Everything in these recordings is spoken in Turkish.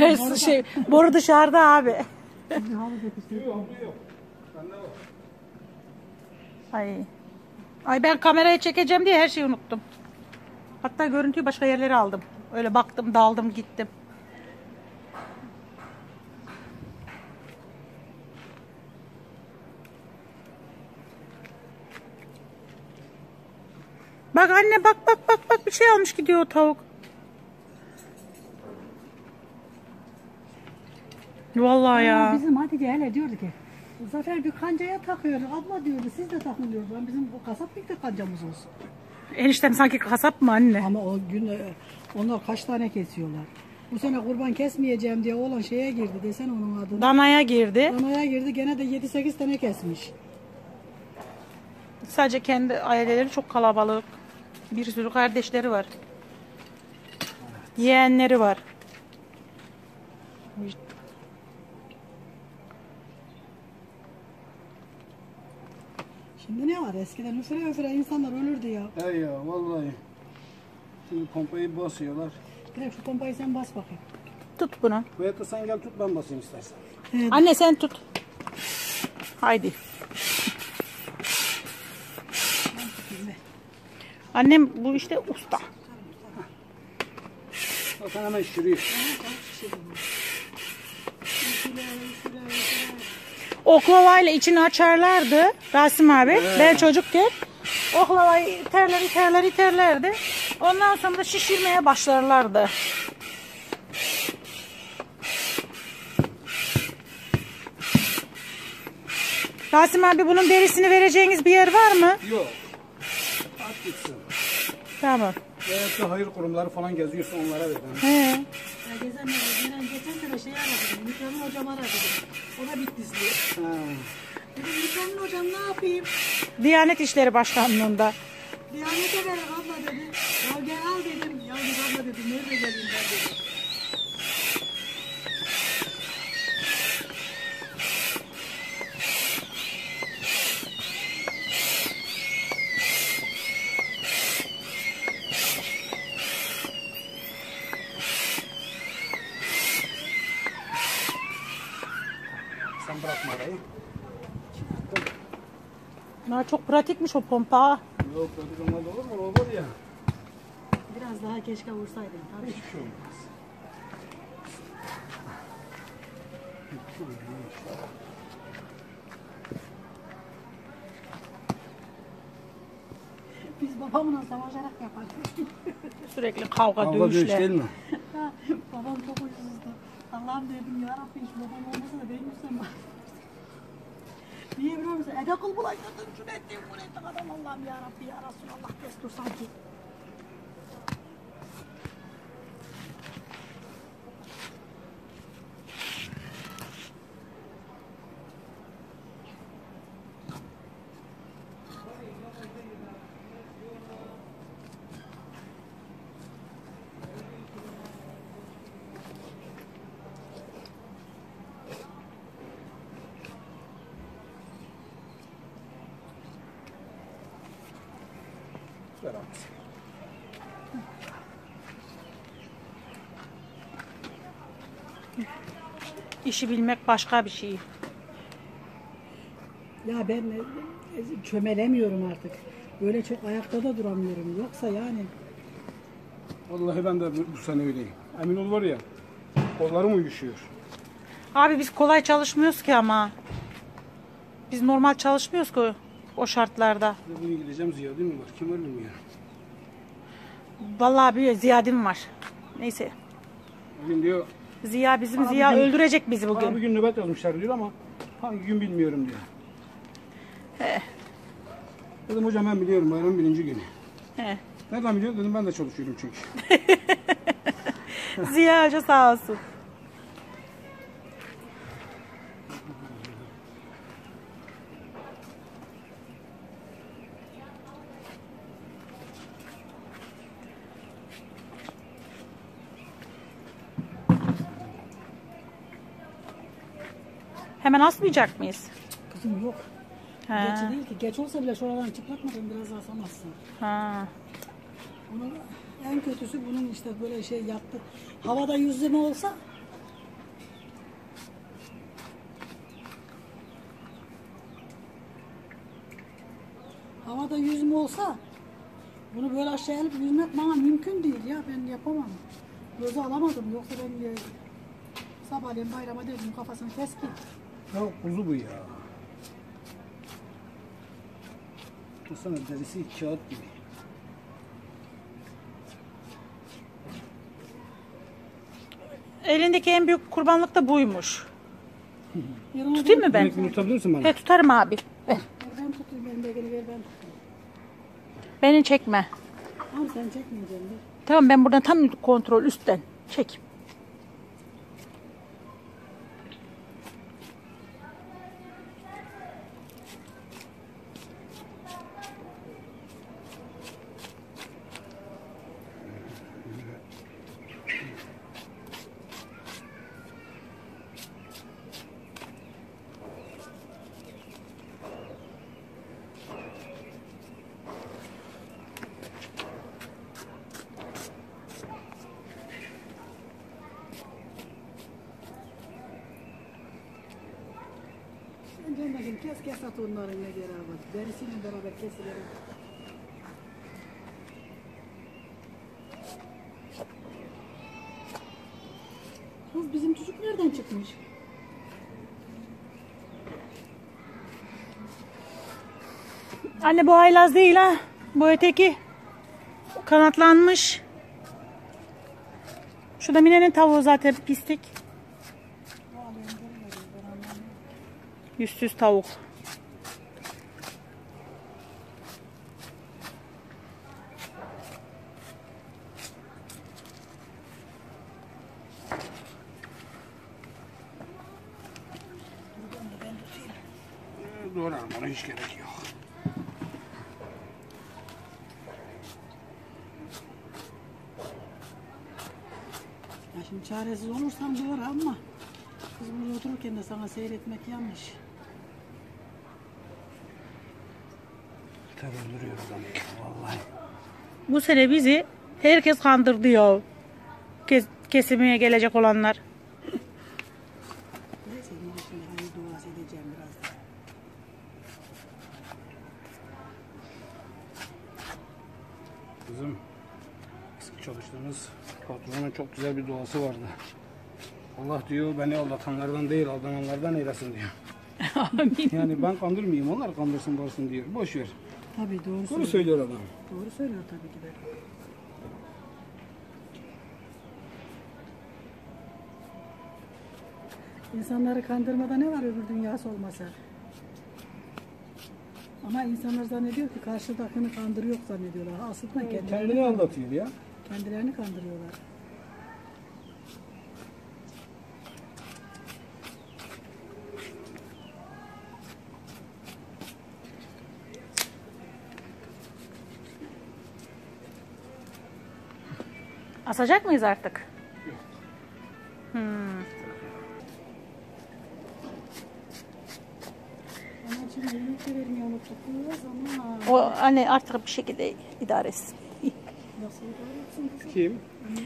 Boru dışarıda abi. Ay ben kamerayı çekeceğim diye her şeyi unuttum. Hatta görüntüyü başka yerlere aldım. Öyle baktım, daldım, gittim. Bak anne bak bir şey almış gidiyor o tavuk. Vallahi ya. Bizim Hatice hele diyordu ki Zafer bir kancaya takıyor. Abla diyordu siz de takın diyordu. Bizim o kasap bir de kancamız olsun. Eniştem sanki kasap mı anne? Ama o gün onlar kaç tane kesiyorlar. Bu sene kurban kesmeyeceğim diye oğlan şeye girdi desen onun adını. Danaya girdi. Danaya girdi gene de 7-8 tane kesmiş. Sadece kendi aileleri çok kalabalık. Bir sürü kardeşleri var. Yeğenleri var. Şimdi ne var? Eskiden üfüre insanlar ölürdü ya. He ya vallahi. Şimdi pompayı basıyorlar. Direkt şu pompayı sen bas bakayım. Tut bunu. Veya da sen gel tut ben basayım istersen. Evet. Anne sen tut. Haydi. Annem bu işte usta. Zaten hemen şişiriyor. Oklavayla içini açarlardı Rasim abi. Ben çocukken oklavayı iterlerdi. Ondan sonra da şişirmeye başlarlardı. Rasim abi bunun derisini vereceğiniz bir yer var mı? Yok. At gitsin. Tamam. Veyahut da hayır kurumları falan geziyorsa onlara ver. He. Ya geçen sene şey aradım. Mükemmel hocam aradım. O da Bitlisli. Dedim Mükemmel hocam ne yapayım? Diyanet İşleri Başkanlığı'nda. Diyanete ver abla dedi. Ya gel al dedim. Ya bir abla dedim. Nerede geleyim ben dedim. Sen bırakma arayı. Çok pratikmiş o pompa. Yok pratik olmaz olur mu? Olur ya. Biraz daha keşke vursaydın. Tabii. Hiçbir şey olmaz. Biz babamla savaşarak yapardık. Sürekli kavga Kavga dövüş dövüşler. değil mi? Babam çok uysuzdu. Allah'ım dedim ya Rabbi hiç babam olmasa da benim yüzümden bak. Niye biliyor musun? Ede kul bulaştırdın, şunu ettin, bunu ettin adam Allah'ım ya Rabbi ya Resulallah destur sanki. Ver abi. İşi bilmek başka bir şey. Ya ben çömelemiyorum artık. Böyle çok ayakta da duramıyorum. Yoksa yani. Vallahi ben de bu sene öyleyim. Emin ol var ya. Kollarım uyuşuyor. Abi biz kolay çalışmıyoruz ki ama. Biz normal çalışmıyoruz ki o şartlarda. Bugün gideceğim Ziya değil mi var? Kim var bilmiyorum. Vallahi bir Ziya'dim var. Neyse. Bugün diyor. Bizim Abi Ziya gün- öldürecek bizi Bana bugün. bir gün nöbet yazmışlar diyor ama hangi gün bilmiyorum diyor. Dedim hocam ben biliyorum bayramın birinci günü. He. Nereden biliyorsun dedim ben de çalışıyorum çünkü. Ziya Hoca sağ olsun. Hemen asmayacak mıyız? Kızım yok. He. Geç değil ki. Geç olsa bile şuradan çıplatmadan biraz asamazsın. Ha. Bunun en kötüsü bunun işte böyle şey yaptı. Havada yüzleme olsa havada yüzme olsa bunu böyle aşağıya alıp yüzmek bana mümkün değil ya. Ben yapamam. Göze alamadım. Yoksa ben sabahleyin bayrama dedim kafasını kes git. Ya kuzu bu ya. Baksana derisi kağıt gibi. Elindeki en büyük kurbanlık da buymuş. Yarın Tutayım mı ben? Bunu tutabilir misin bana? He tutarım abi. Ver. Ben tutayım, ben de geri ver ben. Beni çekme. Abi sen çekmeyeceksin de. Tamam ben buradan tam kontrol üstten. Çek. Sen Cemre'cim kes at onlarınla beraber. Derisiyle beraber kesilelim. Kız bizim çocuk nereden çıkmış? Anne bu haylaz değil ha. Bu öteki kanatlanmış. Şu da Mine'nin tavuğu zaten pislik. Yüzsüz tavuk. Doğru bana hiç gerek yok. Ya şimdi çaresiz olursam doğru ama kız burada otururken de sana seyretmek yanlış. Tabii duruyor adam ya vallahi. Bu sene bizi herkes kandırdı ya. Kesimeye gelecek olanlar. Neyse yine şimdi hani duası edeceğim biraz. Kızım eski çalıştığımız patronun çok güzel bir duası vardı. Allah diyor beni aldatanlardan değil aldananlardan eylesin diyor. Amin. Yani ben kandırmayayım onlar kandırsın barsın diyor. Boş ver. Tabii doğru Doğru söylüyor. söylüyor adam. Doğru söylüyor tabii ki de. İnsanları kandırmada ne var öbür dünyası olmasa? Ama insanlar zannediyor ki karşıdakini kandırıyor zannediyorlar. Aslında Kendini aldatıyor ya. kendilerini kandırıyorlar. Asacak mıyız artık? Ama şimdi yemek de vermeyi unuttuk. Ama O anne artık bir şekilde idare etsin. nasıl doğru kızım? Kim?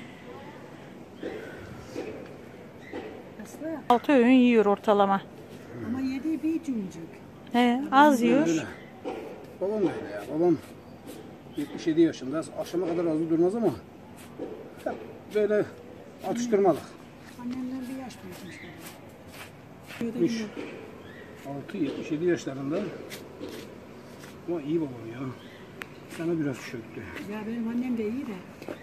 Aslı ya. 6 öğün yiyor ortalama. Ama yediği bir cümcük. He, az yiyor. Öyle. Babam da öyle ya. Babam 77 yaşında. Akşama kadar az durmaz ama hep böyle atıştırmalık. Annemler bir yaş büyütmüş. 6-77 yaşlarında. Ama iyi babam ya. Sana biraz çöktü. Ya benim annem de iyi de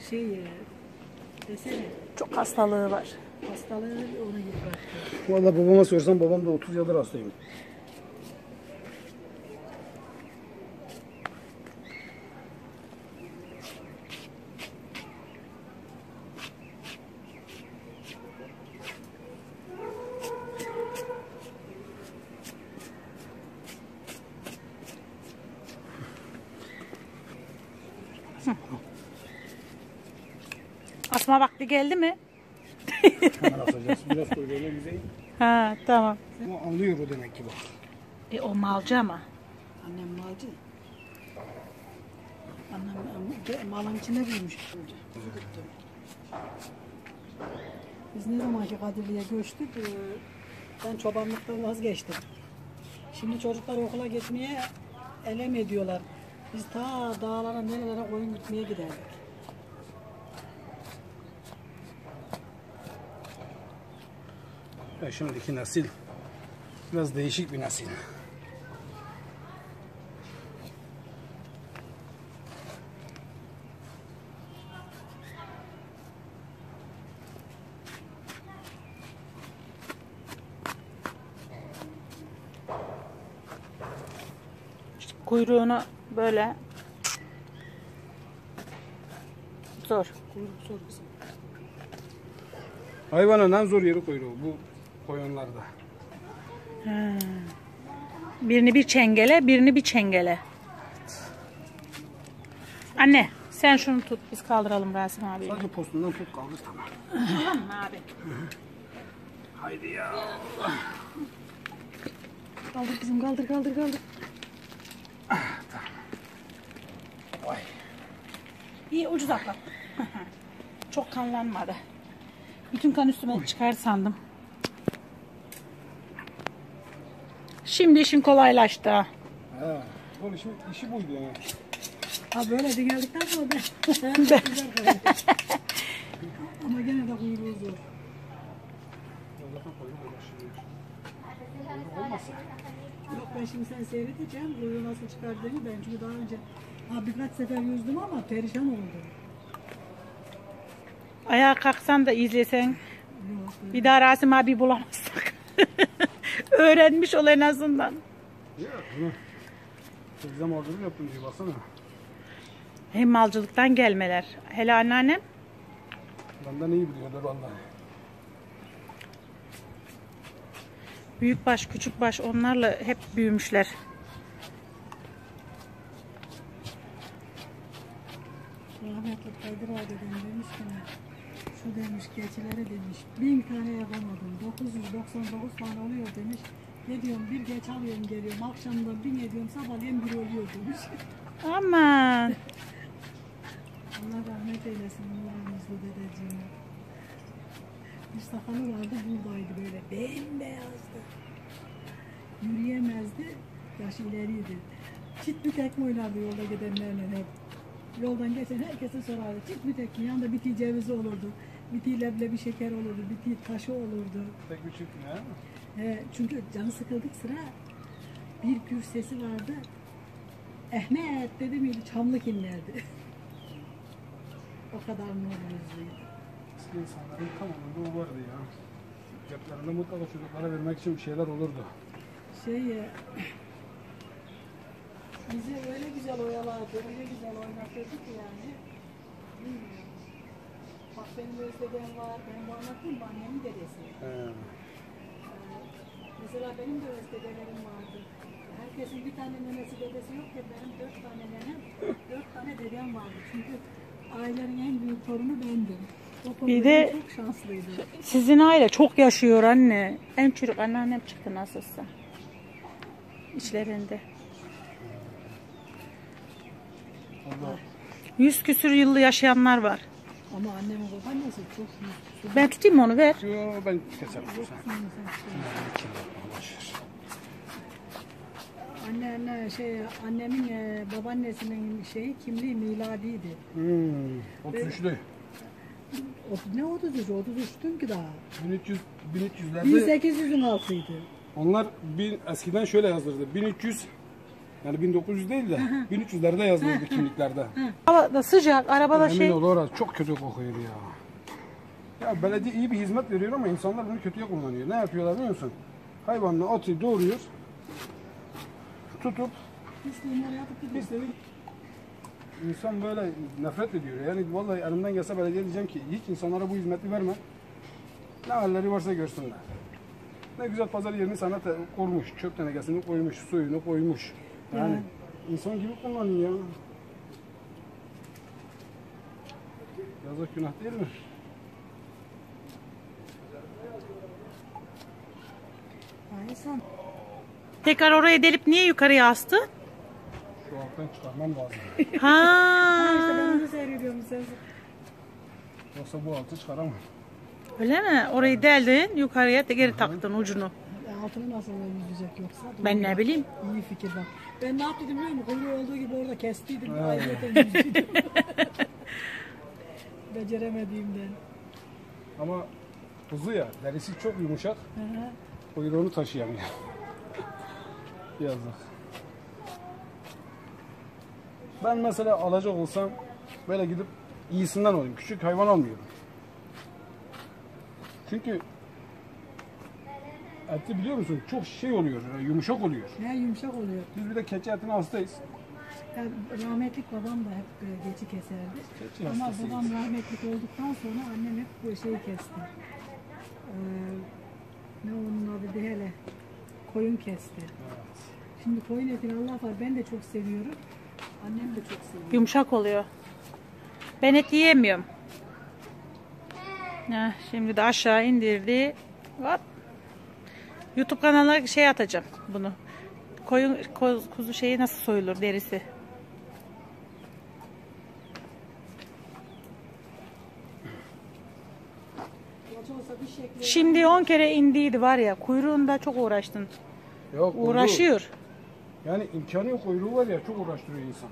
desene Çok hastalığı var. hastalığı onu yıprattı. Vallahi babama sorsam babam da 30 yıldır hastayım. Asma vakti geldi mi? Hemen asacağız. Biraz koyduğuyla güzel. Ha tamam. Ama anlıyor o demek ki bak. O malcı ama. Annem malcı. Annem malın içinde büyümüş. Biz ne zamanki Kadirli'ye göçtük, ben çobanlıktan vazgeçtim. Şimdi çocuklar okula gitmeye elem ediyorlar. Biz ta dağlara nerelere koyun gitmeye giderdik. Ya şimdiki nesil biraz değişik bir nesil. Kuyruğunu böyle zor. Kuyruk zor kızım. Hayvanın en zor yeri kuyruğu bu koyunlarda. Birini bir çengele, birini bir çengele. Anne, sen şunu tut. Biz kaldıralım Rasim abi. Sadece postundan tut kaldır tamam. Tamam mı abi? Haydi ya. Kaldır kızım, kaldır, kaldır, kaldır. Vay. İyi ucuz atlattım. Çok kanlanmadı. Bütün kan üstüme çıkar sandım. Şimdi işin kolaylaştı. Ha, bu işi buydu yani. Ha böyle de geldikten sonra ben. Ama gene de kuyruğu zor. Yok ben şimdi sen seyredeceğim. Kuyruğu nasıl çıkardığını ben çünkü daha önce birkaç sefer yüzdüm ama perişan oldum. Ayağa kalksan da izlesen. Yok. Bir daha Rasim abi bulamazsak. Öğrenmiş ol en azından. Ya bunu teyzem orada bir yaptım diye baksana. Hem malcılıktan gelmeler. Hele anneannem. Benden iyi biliyordur vallahi. Büyükbaş, küçükbaş onlarla hep büyümüşler. Rahmetli Kadir Ağa'dan demiş ki şu demiş keçilere demiş 1000 tane yapamadım 999 tane oluyor demiş. Ne diyorum bir geç alıyorum geliyorum akşamdan 1000 ediyorum sabahleyin bir oluyor demiş. Aman. Allah rahmet eylesin Nurhan'ımızlı dedeciğime. Bir sakalı vardı buradaydı böyle bembeyazdı. Yürüyemezdi, yaşı ileriydi. Çit bir tekme oynardı yolda gidenlerle hep. Yoldan geçen herkese sorardı. Çit bir tekme, yanında biti cevizi olurdu. Biti leblebi şeker olurdu, biti taşı olurdu. Tek bir çift mi? Çünkü canı sıkıldık sıra bir gür sesi vardı. Ehmet dedi miydi çamlık inlerdi. O kadar nur yüzlüydü. Eski insanların tamamında o vardı ya. Ceplerinde mutlaka çocuklara vermek için bir şeyler olurdu. Bizi öyle güzel oyalardı, öyle güzel oynatırdı ki yani. Bilmiyorum. Bak benim özledem var, benim bu anlattığım bu annemin dedesi. Mesela benim de özdedelerim vardı. Herkesin bir tane nenesi dedesi yok ya, benim 4 tane nenem, 4 tane dedem vardı. Çünkü ailenin en büyük torunu bendim. Bir de çok şanslıydı. Sizin aile çok yaşıyor anne. En çocuk anneannem çıktı nasılsa. İçlerinde. Allah. 100 küsür yıllı yaşayanlar var. Ama annemin babaannesi çok büyük. Ben tutayım onu ver. Yo, ben keserim. Annemin babaannesinin kimliği miladiydi. 33'lü. Ne 33'tün ki daha. 1300'lerde 1800'ün altıydı. onlar eskiden şöyle yazdırdı. 1300 yani 1900 değil de 1300'lerde yazılırdı kimliklerde. Hava da sıcak, arabada Emin şey. ol orası çok kötü kokuyor ya. Ya belediye iyi bir hizmet veriyor ama insanlar bunu kötüye kullanıyor. Ne yapıyorlar biliyor musun? Hayvanla atı doğuruyor. Tutup Pisliğinleri yapıp gidiyor. pisleri insan böyle nefret ediyor. Yani vallahi elimden gelse belediye diyeceğim ki hiç insanlara bu hizmeti verme. Ne halleri varsa görsünler. Ne güzel pazar yerini sana kurmuş. Çöp tenekesini koymuş, suyunu koymuş. Yani insan gibi kullanıyor ya. Yazık günah değil mi? İnsan. Tekrar oraya delip niye yukarıya astı? Şu alttan çıkarmam lazım. İşte Ha. ben onu seyrediyorum sen. Yoksa bu altı çıkaramam. Öyle mi? Orayı deldin, yukarıya geri taktın ucunu. altını nasıl yüzecek yoksa? Ben ne bileyim. İyi fikir bak. Ben ne yaptım biliyor musun? Kuyruğu olduğu gibi orada kestiydim. Ayrıca yüzdüydüm. Beceremediğimden. Ama kuzu ya, derisi çok yumuşak. Hı hı. Kuyruğunu taşıyamıyor. Yazık. Ben mesela alacak olsam böyle gidip iyisinden alayım. Küçük hayvan almıyorum. Çünkü eti biliyor musun? Çok şey oluyor, yumuşak oluyor. Ne yumuşak oluyor. Biz bir de keçi etine hastayız. Yani rahmetlik babam da hep geçi keserdi. Keçi Ama hastasıyız. babam rahmetlik olduktan sonra annem hep bu şeyi kesti. Ne onun adı bir hele. Koyun kesti. Şimdi koyun etini Allah var ben de çok seviyorum. Annem de çok seviyor. Yumuşak oluyor. Ben et yiyemiyorum. Heh, şimdi de aşağı indirdi. Hop. YouTube kanalına şey atacağım bunu. Koyun kuzu şeyi nasıl soyulur derisi. Yaş olsa bir şekli. Şimdi 10 kere indiydi var ya. Kuyruğunda çok uğraştın. Yok, kuyruğu. Uğraşıyor. Yani imkanı yok, kuyruğu var ya, çok uğraştırıyor insanı.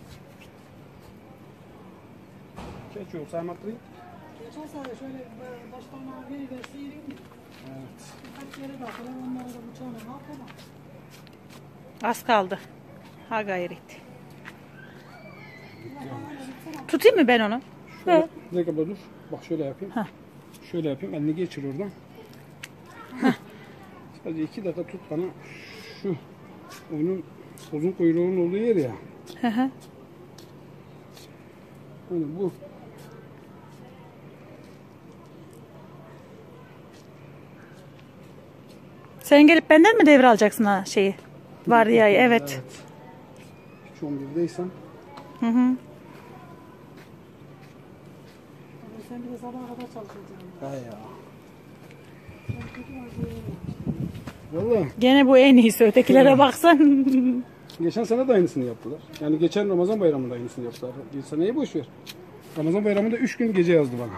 Keçi olsa anlatayım. Yaş olsa da şöyle başparmağı veriverse yürüyeyim mi? Evet. Birkaç yere bakalım onlara da bıçağına bakalım. Az kaldı. Ha gayret. Tutayım mı ben onu? Şöyle, bir dakika dur. Bak şöyle yapayım. Heh. Şöyle yapayım. Elini geçir oradan. Sadece 2 dakika tut bana. Şu onun uzun kuyruğunun olduğu yer ya. Hı hı. Hani bu. Sen gelip benden mi devralacaksın ha şeyi? Vardiyayı evet. Hiç 11'deysen. Hı hı. Ama sen bir de sabaha kadar çalışacaksın. He ya. Ben kötü var diye Vallahi Gene bu en iyisi. Ötekilere baksan. geçen sene de aynısını yaptılar. Yani geçen Ramazan bayramında aynısını yaptılar. Geçen seneyi boş ver. Ramazan bayramında 3 gün gece yazdı bana.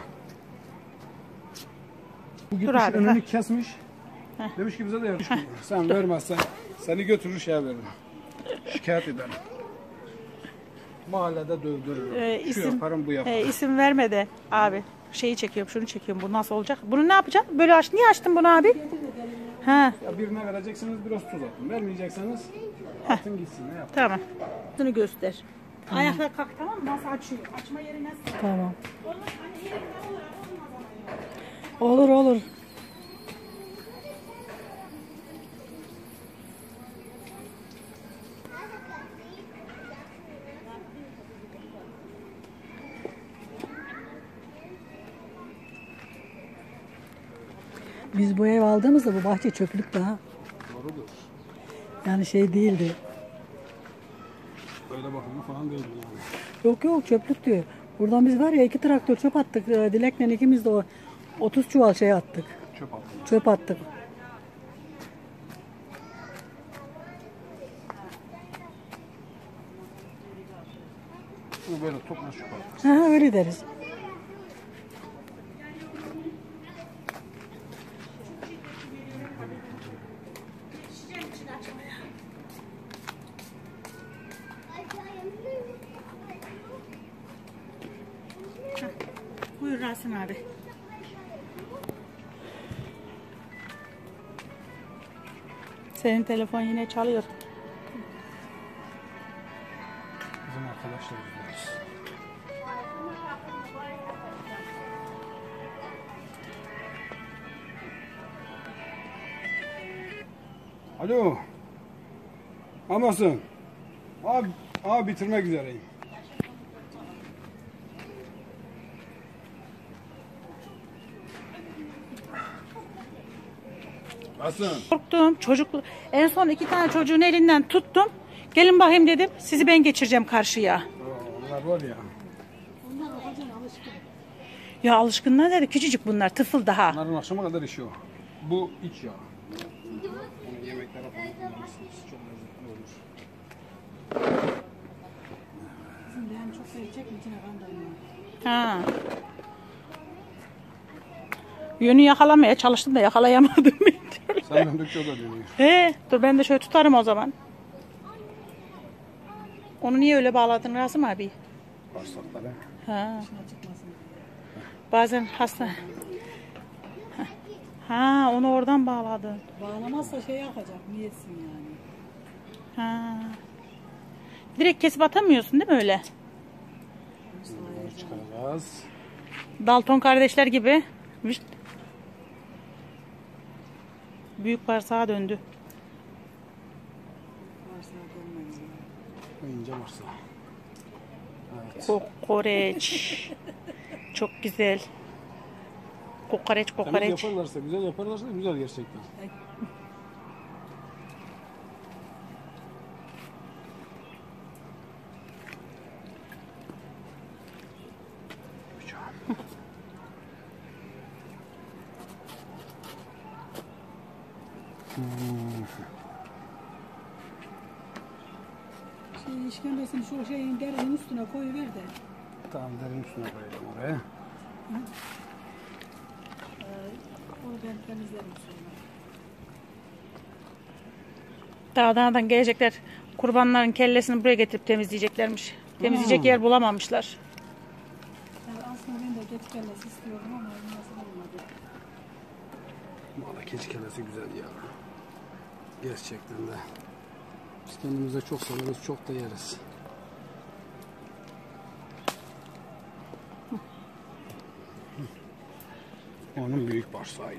Bu gitmiş abi, önünü kesmiş. Demiş ki bize de yarış günü. Sen vermezsen seni götürür şeye veririm. Şikayet ederim. Mahallede dövdürürüm. Şu yaparım bu yaparım. İsim verme de abi. Şeyi çekiyorum, şunu çekiyorum. Bu nasıl olacak? Bunu ne yapacağım? Böyle aç. Niye açtın bunu abi? Ha, Ya birine vereceksiniz biraz tuz atın. Vermeyecekseniz atın gitsin. Ne yap? tamam. Bunu göster. Ayaklar kalk tamam mı? Nasıl açıyor? Açma yeri nasıl? Tamam. Olmaz hani yerinden olur. Olur olur. Biz bu ev aldığımızda bu bahçe çöplük daha. Doğrudur. Yani şey değildi. Böyle bakımlı falan değil yani. Yok yok çöplük diyor. Buradan biz var ya 2 traktör çöp attık. Dilek'le ikimiz de o 30 çuval şey attık. Çöp altında. Çöp attık. Bunu böyle topla şu kadar. Ha öyle deriz. Buyur Rasim abi. Senin telefon yine çalıyor. Bizim arkadaşlarız diyoruz. Alo. Amasın. Abi bitirmek üzereyim. Asın. Korktum. En son 2 tane çocuğun elinden tuttum. Gelin bakayım dedim. Sizi ben geçireceğim karşıya. Onlar var ya. Ya alışkınlar dedi. Küçücük bunlar. Tıfıl daha. Onların akşama kadar işi o. Bu iç yağ. Onu yemeklere falan kullanırsınız. Çok lezzetli olur. Bizim de hem çok sevecek mi içine kan dayanıyor. Ha. Yönü yakalamaya çalıştım da yakalayamadım. Sen döndükçe o da dönüyor. Dur ben de şöyle tutarım o zaman. Onu niye öyle bağladın Rasim abi? Bağırsakları. Ha. Dışına çıkmasın. Bazen hasta. Ha, onu oradan bağladın. Bağlamazsa şey yakacak. Niyesin yani. Ha. Direkt kesip atamıyorsun değil mi öyle? Bunları çıkaracağız. Dalton kardeşler gibi. Vişt. Büyük bağırsağa döndü. Varsa dönmemiz lazım. Bu ince varsa. Evet. Kokoreç. Çok güzel. Kokoreç, Temiz kokoreç. yaparlarsa, güzel yaparlarsa güzel gerçekten. Şey işkembesini şu şeyin derinin üstüne koyuver de. Tamam, derin üstüne koyalım oraya. Onu ben temizlerim sonra. Dağdan gelecekler. Kurbanların kellesini buraya getirip temizleyeceklermiş. Temizleyecek yer bulamamışlar. Yani aslında ben de geç kellesi istiyordum ama nasıl olmadı. Valla keçi kellesi güzel ya. Gerçekten de. Biz kendimize çok severiz, çok da yeriz. Onun büyük bağırsağıydı.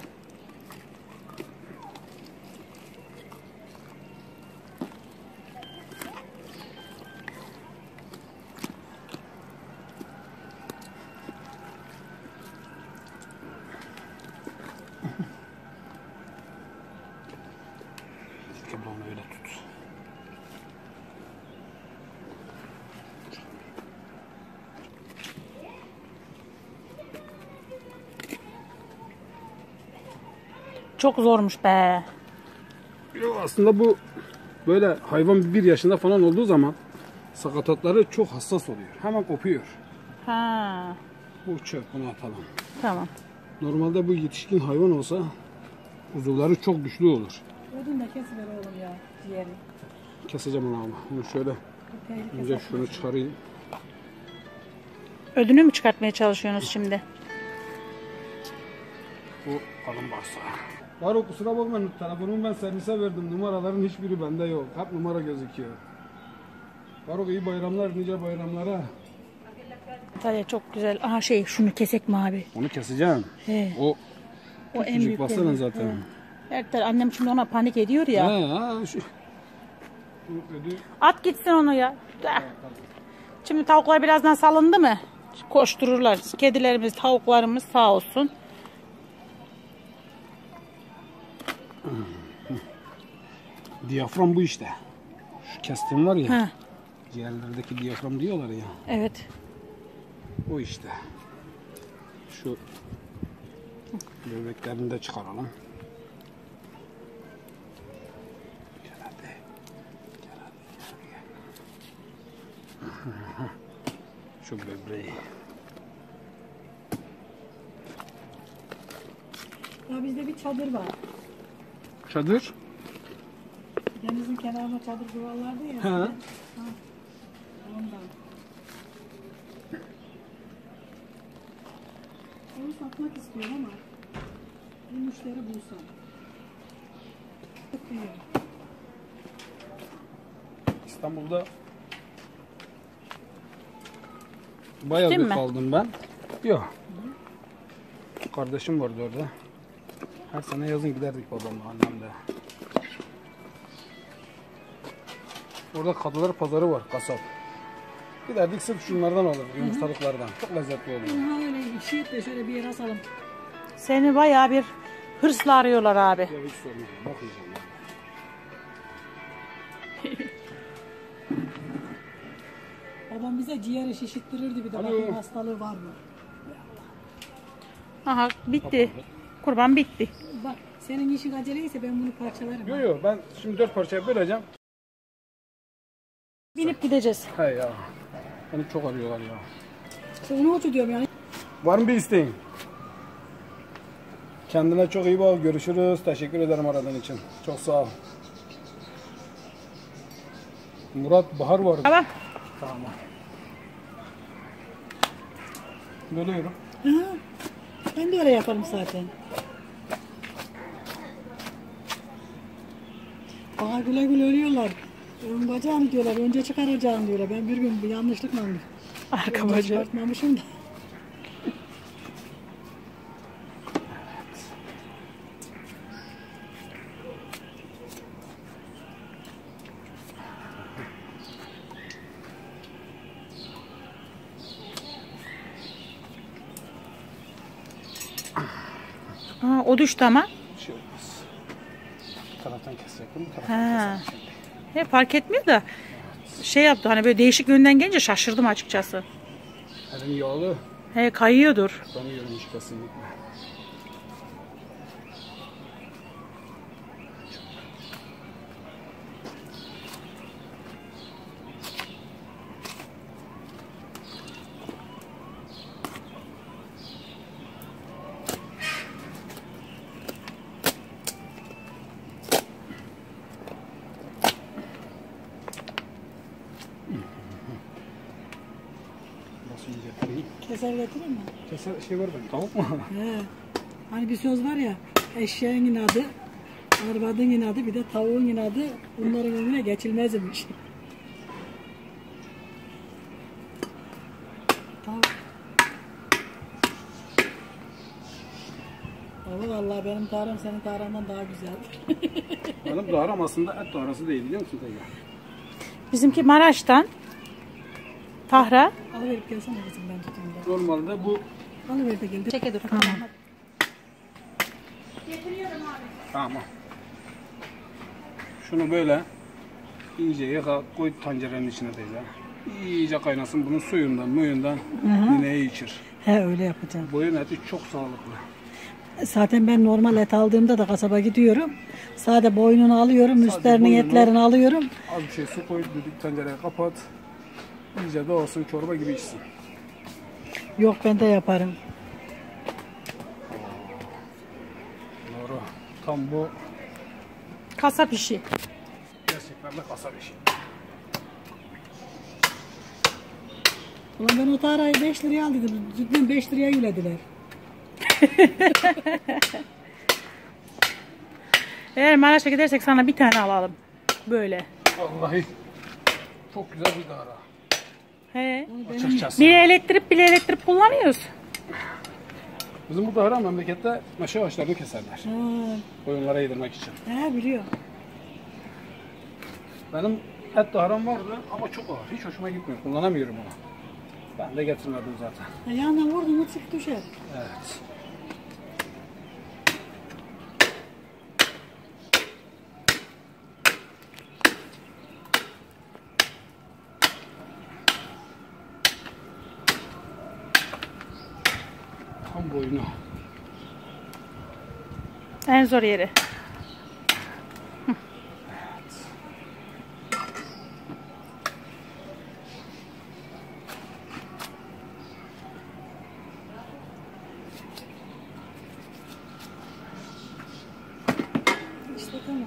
Onu öyle tut. Çok zormuş be. Yok, aslında bu böyle hayvan 1 yaşında falan olduğu zaman sakatatları çok hassas oluyor. Hemen kopuyor. Ha. Bu çöp, bunu atalım. Tamam. Normalde bu yetişkin hayvan olsa uzuvları çok güçlü olur. Odun da kesiver oğlum ya ciğeri. Keseceğim onu ama. Bunu şöyle Tehlike önce şunu çıkarayım. Ödünü mü çıkartmaya çalışıyorsunuz şimdi? Bu kalın bağırsağı. Baro, kusura bakma, telefonumu ben servise verdim. Numaraların hiçbiri bende yok. Hep numara gözüküyor. Baro, iyi bayramlar, nice bayramlara. Tabii çok güzel. Aha şunu kesek mi abi? Onu keseceğim. He. O O en küçücük, büyük baksana zaten. Evet, annem şimdi ona panik ediyor ya. Şu ödü. At gitsin onu ya. Şimdi tavuklar birazdan salındı mı? Koştururlar. Kedilerimiz, tavuklarımız sağ olsun. Diyafram bu işte. Şu kestim var ya. Ha. Ciğerlerdeki diyafram diyorlar ya. Evet. O işte. Şu böbreklerini de çıkaralım. Gel hadi. Gel hadi. Şu böbreği. Ya bizde bir çadır var. Çadır. Denizin kenarına çadır kurarlardı ya. Ha. Ha. Ondan. Onu satmak istiyorum ama bir müşteri bulsam. Çok iyi. İstanbul'da bayağı Gittin bir mi? kaldım ben. Yok. Kardeşim vardı orada. Her sene yazın giderdik babamla, annemle. Orada Kadılar Pazarı var, kasap. Giderdik, sırf şunlardan alırdık, yumurtalıklardan. Çok lezzetli oluyor. Ha öyle işi de şöyle bir yere asalım. Seni bayağı bir hırsla arıyorlar abi. Ya hiç sormayın, bakmayacağım. Babam bize ciğeri şişittirirdi bir de Alo. bakayım hastalığı var mı? Aha bitti. Kurban bitti. Bak senin işin aceleyse ben bunu parçalarım. Yok yok, ben şimdi 4 parçaya böleceğim. Binip gideceğiz. He ya, beni çok arıyorlar ya. Onu uçu diyorum yani. Var mı bir isteğin? Kendine çok iyi bak. Görüşürüz. Teşekkür ederim aradığın için. Çok sağ ol. Murat, Bahar var. Tamam. Tamam. Bölüyorum. Ha, ben de öyle yaparım zaten. Bana güle güle ölüyorlar. Ön bacağını diyorlar, önce çıkaracağım diyorlar. Ben bir gün bir yanlışlıkla Arka önce bacağı. çıkartmamışım da. Aa, o düştü ama. Şey olmaz. Bu taraftan kesecektim. Bu taraftan Ha. keseceğim şimdi. He, fark etmiyor da şey yaptı hani böyle değişik yönden gelince şaşırdım açıkçası. Elim yağlı. He, kayıyordur. Tutamıyorum hiç kesinlikle. Nasıl yiyecek? Keser getireyim mi? Keser şey var benim. Tavuk mu? He. Hani bir söz var ya, eşeğin inadı, arvadın inadı, bir de tavuğun inadı bunların önüne geçilmezmiş. Tavuk. Ama vallahi benim tarım senin tarımdan daha güzel. Benim daharam aslında et daharası değil biliyor musun teyze? Bizimki Maraş'tan. Tahra. Alıverip gelsene kızım, ben tutayım da. Normalde bu Alıver de gel. Çeke dur. Tamam. tamam. Şunu böyle iyice yıka koy tencerenin içine teyze. İyice kaynasın bunun suyundan ineği içir. He, öyle yapacağım. Boyun eti çok sağlıklı. Zaten ben normal et aldığımda da kasaba gidiyorum. Sade boynunu alıyorum, üstlerinin boynunu. etlerini alıyorum. Az bir şey su koy, düdük tencereye kapat. İyice de olsun, çorba gibi içsin. Yok, ben de yaparım. Doğru. Tam bu Kasap işi. gerçekten de kasap işi. Ulan ben o tarayı 5 liraya aldıydım. Dün 5 liraya yülediler. Eğer Maraş'a gidersek sana bir tane alalım. Böyle. Vallahi çok güzel bir dahara. He. Açıkçası. Bir elektrip kullanıyoruz. Bizim bu dahara memlekette meşe ağaçlarını keserler. Ha, Koyunlara yedirmek için. he, biliyor. Benim et daharam vardı ama çok ağır. Hiç hoşuma gitmiyor. Kullanamıyorum onu. Ben de getirmedim zaten. Yandan vurdun mu çık düşer. Evet. Tam boyunu. En zor yeri. İşte tamam.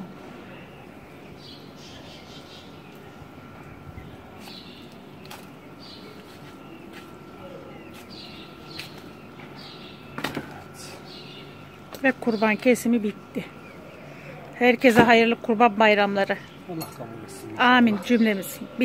Ve kurban kesimi bitti. Herkese hayırlı kurban bayramları. Allah kabul etsin. Amin cümlemiz.